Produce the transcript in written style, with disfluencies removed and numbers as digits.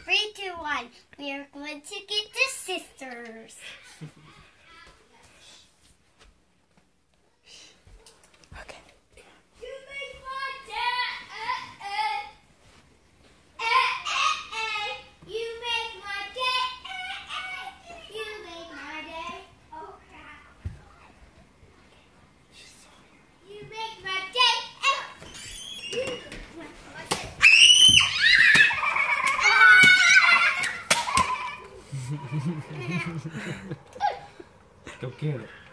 3, 2, 1. We are going to get the sisters. Okay. You make my day. You make my day. You make my day. Oh crap. You make my day. You make my day. Go get it.